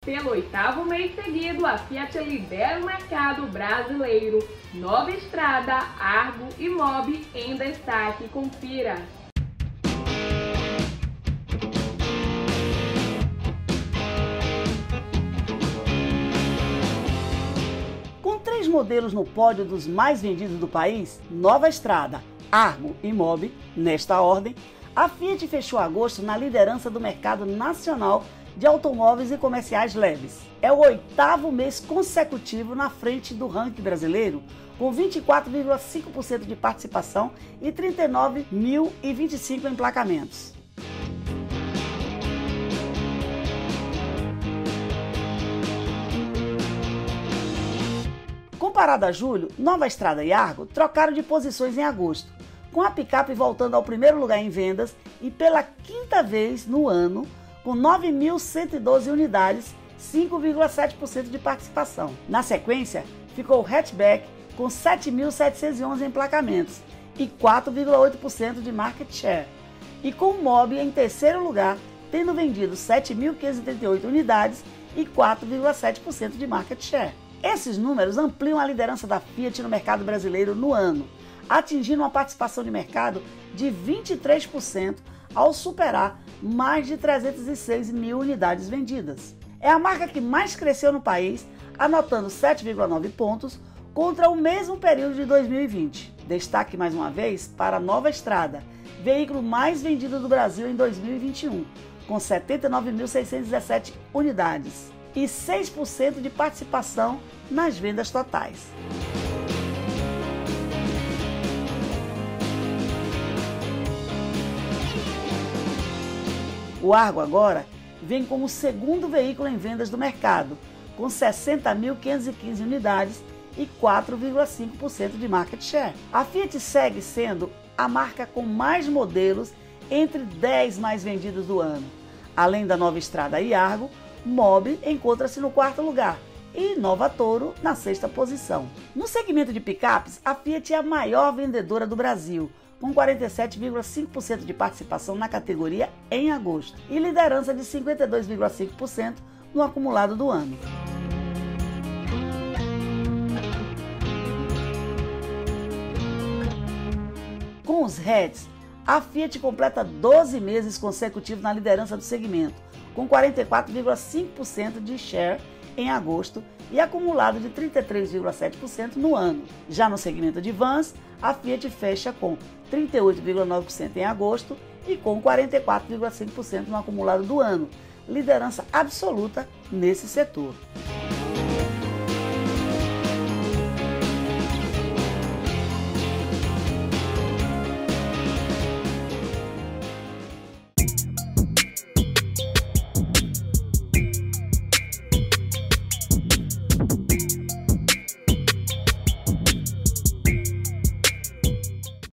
Pelo oitavo mês seguido, a Fiat lidera o mercado brasileiro. Nova Estrada, Argo e Mobi em destaque. Confira! Com 3 modelos no pódio dos mais vendidos do país, Nova Estrada, Argo e Mobi, nesta ordem, a Fiat fechou agosto na liderança do mercado nacional de automóveis e comerciais leves. É o 8º mês consecutivo na frente do ranking brasileiro, com 24,5% de participação e 39.025 emplacamentos. Comparado a julho, Nova Estrada e Argo trocaram de posições em agosto, com a picape voltando ao primeiro lugar em vendas e pela 5ª vez no ano, com 9.112 unidades, 5,7% de participação. Na sequência, ficou o hatchback com 7.711 emplacamentos e 4,8% de market share. E com o Mobi em terceiro lugar, tendo vendido 7.538 unidades e 4,7% de market share. Esses números ampliam a liderança da Fiat no mercado brasileiro no ano, atingindo uma participação de mercado de 23% ao superar mais de 306 mil unidades vendidas. É a marca que mais cresceu no país, anotando 7,9 pontos contra o mesmo período de 2020. Destaque mais uma vez para a Nova Estrada, veículo mais vendido do Brasil em 2021, com 79.617 unidades e 6% de participação nas vendas totais. O Argo agora vem como o segundo veículo em vendas do mercado, com 60.515 unidades e 4,5% de market share. A Fiat segue sendo a marca com mais modelos entre 10 mais vendidos do ano. Além da Nova Estrada e Argo, Mobi encontra-se no 4º lugar e Nova Toro na 6ª posição. No segmento de picapes, a Fiat é a maior vendedora do Brasil, com 47,5% de participação na categoria em agosto e liderança de 52,5% no acumulado do ano. Com os hatches, a Fiat completa 12 meses consecutivos na liderança do segmento, com 44,5% de share em agosto e acumulado de 33,7% no ano. Já no segmento de vans, a Fiat fecha com 38,9% em agosto e com 44,5% no acumulado do ano, liderança absoluta nesse setor.